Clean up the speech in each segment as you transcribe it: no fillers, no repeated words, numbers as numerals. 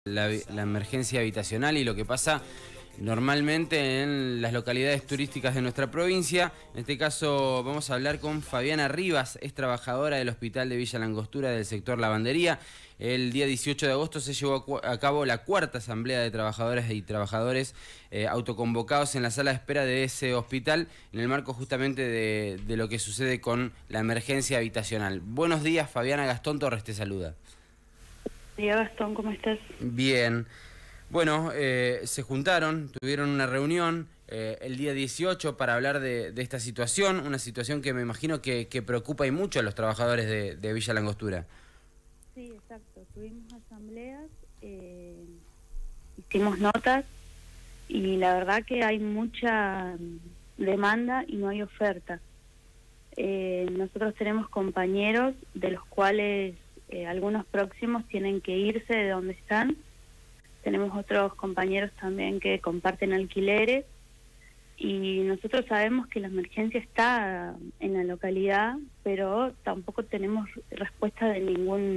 la emergencia habitacional y lo que pasa normalmente en las localidades turísticas de nuestra provincia. En este caso vamos a hablar con Fabiana Rivas, es trabajadora del Hospital de Villa Langostura del sector Lavandería. El día 18 de agosto se llevó a cabo la cuarta asamblea de trabajadoras y trabajadores autoconvocados en la sala de espera de ese hospital, en el marco justamente de lo que sucede con la emergencia habitacional. Buenos días, Fabiana. Gastón Torres te saluda. Hola Gastón, ¿cómo estás? Bien. Bueno, se juntaron, tuvieron una reunión el día 18 para hablar de esta situación, una situación que me imagino que preocupa y mucho a los trabajadores de Villa Langostura. Sí, exacto. Tuvimos asambleas, hicimos notas y la verdad que hay mucha demanda y no hay oferta. Nosotros tenemos compañeros de los cuales algunos próximos tienen que irse de donde están. Tenemos otros compañeros también que comparten alquileres y nosotros sabemos que la emergencia está en la localidad, pero tampoco tenemos respuesta de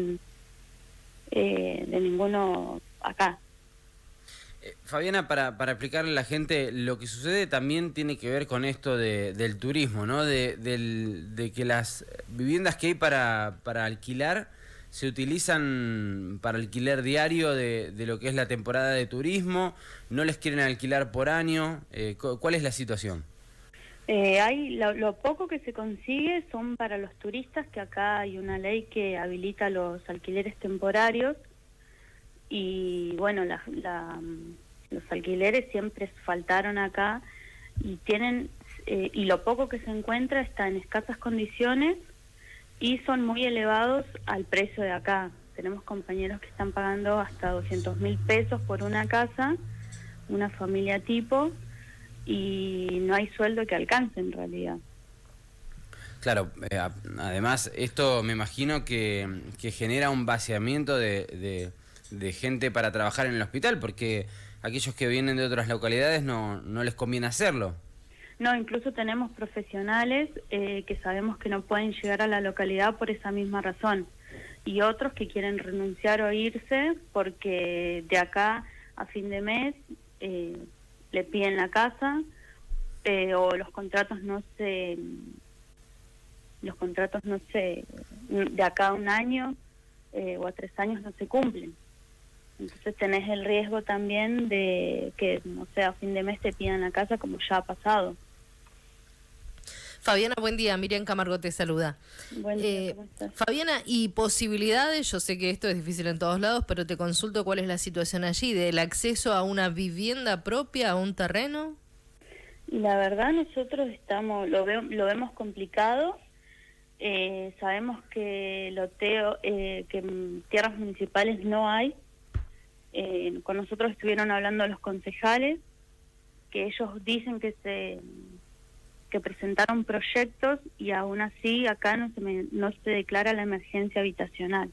ninguno acá. Fabiana, para explicarle a la gente, lo que sucede también tiene que ver con esto del turismo, ¿no? De que las viviendas que hay para alquilar se utilizan para alquiler diario de lo que es la temporada de turismo, no les quieren alquilar por año. ¿Cuál es la situación? Lo poco que se consigue son para los turistas, que acá hay una ley que habilita los alquileres temporarios y bueno, los alquileres siempre faltaron acá y y lo poco que se encuentra está en escasas condiciones y son muy elevados al precio de acá. Tenemos compañeros que están pagando hasta 200.000 pesos por una casa, una familia tipo, y no hay sueldo que alcance en realidad. Claro, además esto me imagino que genera un vaciamiento de gente para trabajar en el hospital, porque aquellos que vienen de otras localidades no les conviene hacerlo. No, incluso tenemos profesionales que sabemos que no pueden llegar a la localidad por esa misma razón, y otros que quieren renunciar o irse porque de acá a fin de mes le piden la casa o los contratos no se de acá a un año o a 3 años no se cumplen. Entonces tenés el riesgo también de que, no sé, a fin de mes te pidan la casa, como ya ha pasado. Fabiana, buen día. Miriam Camargo te saluda. Buen día, ¿cómo estás? Fabiana, ¿y posibilidades? Yo sé que esto es difícil en todos lados, pero te consulto cuál es la situación allí, del acceso a una vivienda propia, a un terreno. Y la verdad nosotros lo vemos complicado. Sabemos que que tierras municipales no hay. Con nosotros estuvieron hablando los concejales, que ellos dicen que presentaron proyectos y aún así acá no se declara la emergencia habitacional.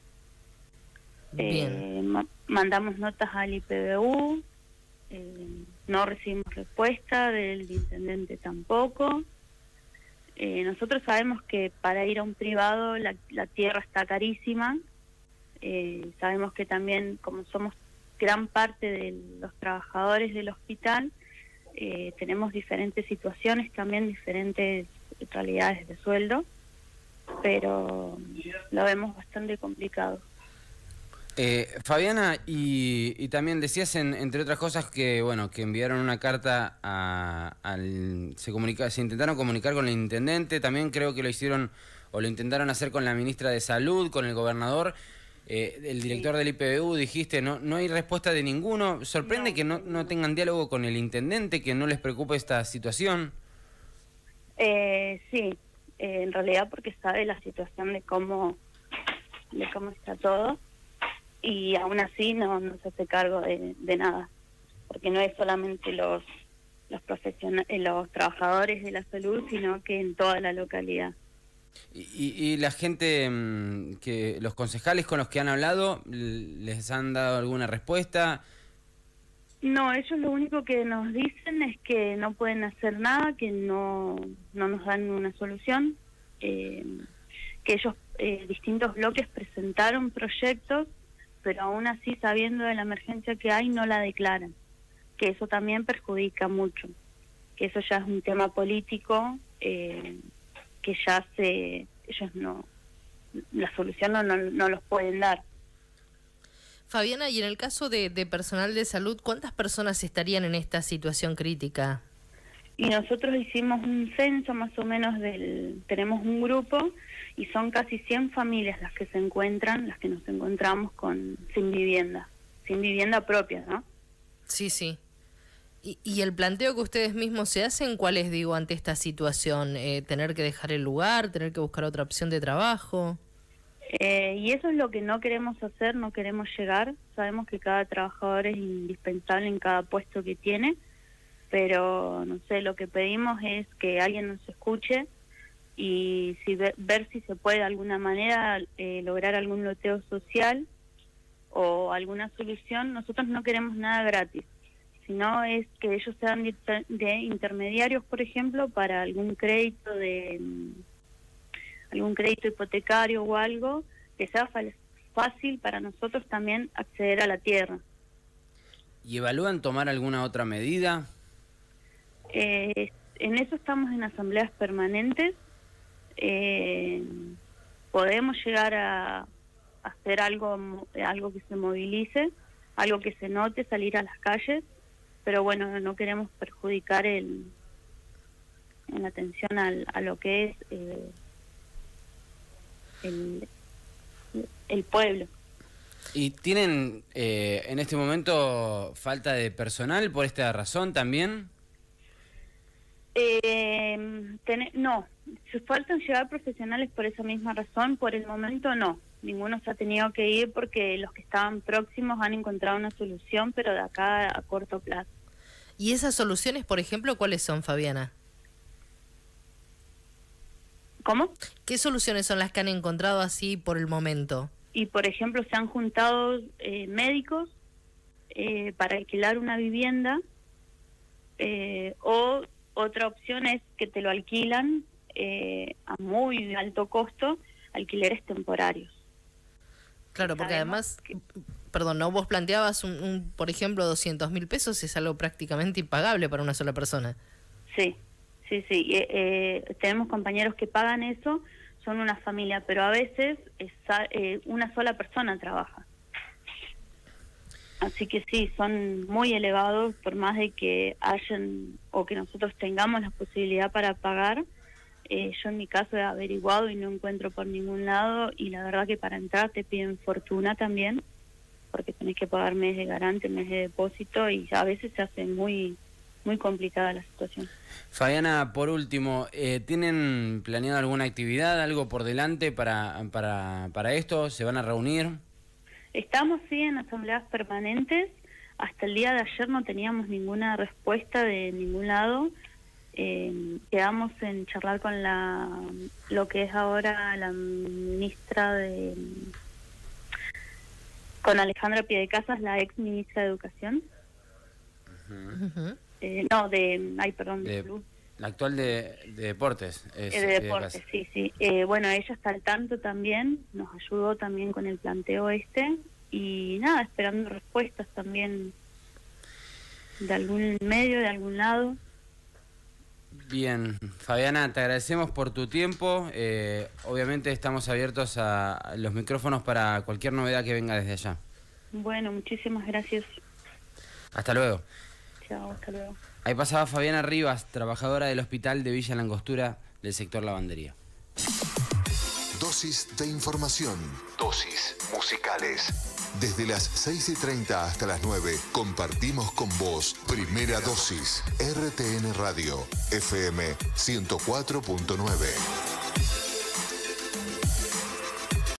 Mandamos notas al IPBU, no recibimos respuesta del intendente tampoco. Nosotros sabemos que para ir a un privado la tierra está carísima. Sabemos que también, como somos gran parte de los trabajadores del hospital, tenemos diferentes situaciones, también diferentes realidades de sueldo, pero lo vemos bastante complicado. Fabiana, y también decías, entre otras cosas, que bueno, que enviaron una carta se intentaron comunicar con el intendente, también creo que lo hicieron o lo intentaron hacer con la ministra de Salud, con el gobernador. El director del IPBU, dijiste, no hay respuesta de ninguno. ¿Sorprende que no tengan diálogo con el intendente, que no les preocupe esta situación? Sí, en realidad porque sabe la situación de cómo está todo, y aún así no se hace cargo de nada, porque no es solamente los trabajadores de la salud, sino que en toda la localidad. ¿Y la gente, los concejales con los que han hablado, les han dado alguna respuesta? No, ellos lo único que nos dicen es que no pueden hacer nada, que no nos dan una solución, que ellos, distintos bloques presentaron proyectos, pero aún así, sabiendo de la emergencia que hay, no la declaran, que eso también perjudica mucho, que eso ya es un tema político, que ya ellos no, la solución no los pueden dar. Fabiana, y en el caso de personal de salud, ¿cuántas personas estarían en esta situación crítica? Y nosotros hicimos un censo más o menos tenemos un grupo y son casi 100 familias las que nos encontramos sin vivienda propia, ¿no? Sí, sí. ¿Y el planteo que ustedes mismos se hacen, cuál es, digo, ante esta situación? ¿Tener que dejar el lugar, tener que buscar otra opción de trabajo? Y eso es lo que no queremos hacer, no queremos llegar. Sabemos que cada trabajador es indispensable en cada puesto que tiene, pero no sé, lo que pedimos es que alguien nos escuche y ver si se puede de alguna manera lograr algún loteo social o alguna solución. Nosotros no queremos nada gratis, sino es que ellos sean de intermediarios, por ejemplo, para algún crédito hipotecario o algo, que sea fácil para nosotros también acceder a la tierra. ¿Y evalúan tomar alguna otra medida? En eso estamos en asambleas permanentes. Podemos llegar a hacer algo que se movilice, algo que se note, salir a las calles, pero bueno, no queremos perjudicar en la atención a lo que es el pueblo. ¿Y tienen en este momento falta de personal por esta razón también? No, se faltan llegar profesionales por esa misma razón. Por el momento no, ninguno se ha tenido que ir porque los que estaban próximos han encontrado una solución, pero de acá a corto plazo. ¿Y esas soluciones, por ejemplo, cuáles son, Fabiana? ¿Cómo? ¿Qué soluciones son las que han encontrado así por el momento? Y por ejemplo, se han juntado médicos para alquilar una vivienda, o otra opción es que te lo alquilan a muy alto costo, alquileres temporarios. Claro, porque además, perdón, ¿no? Vos planteabas por ejemplo, 200.000 pesos, es algo prácticamente impagable para una sola persona. Sí. Tenemos compañeros que pagan eso, son una familia, pero a veces una sola persona trabaja. Así que sí, son muy elevados, por más de que hayan o que nosotros tengamos la posibilidad para pagar. Yo en mi caso he averiguado y no encuentro por ningún lado, y la verdad que para entrar te piden fortuna también, porque tenés que pagar mes de garante, mes de depósito, y a veces se hace muy complicada la situación. Fabiana, por último, ¿tienen planeado alguna actividad, algo por delante para esto? ¿Se van a reunir? Estamos, sí, en asambleas permanentes. Hasta el día de ayer no teníamos ninguna respuesta de ningún lado. Quedamos en charlar con lo que es ahora la ministra con Alejandra Piedecasas, la ex ministra de Educación. Uh-huh. La actual de Deportes. De Deportes, sí. Bueno, ella está al tanto también, nos ayudó también con el planteo y nada, esperando respuestas también de algún medio, de algún lado. Bien, Fabiana, te agradecemos por tu tiempo. Obviamente estamos abiertos a los micrófonos para cualquier novedad que venga desde allá. Bueno, muchísimas gracias. Hasta luego. Chao, hasta luego. Ahí pasaba Fabiana Rivas, trabajadora del hospital de Villa Langostura del sector lavandería. Dosis de información. Dosis musicales. Desde las 6:30 hasta las 9 compartimos con vos Primera Dosis. RTN Radio, FM 104.9.